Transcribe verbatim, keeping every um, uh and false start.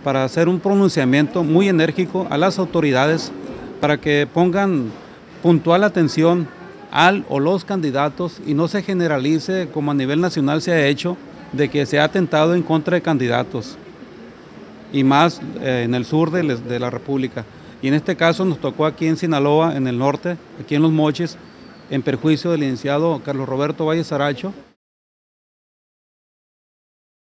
para hacer un pronunciamiento muy enérgico a las autoridades para que pongan puntual atención al o los candidatos y no se generalice, como a nivel nacional se ha hecho, de que se ha atentado en contra de candidatos, y más eh, en el sur de, les, de la República. Y en este caso nos tocó aquí en Sinaloa, en el norte, aquí en Los Mochis, en perjuicio del licenciado Carlos Roberto Valle Saracho.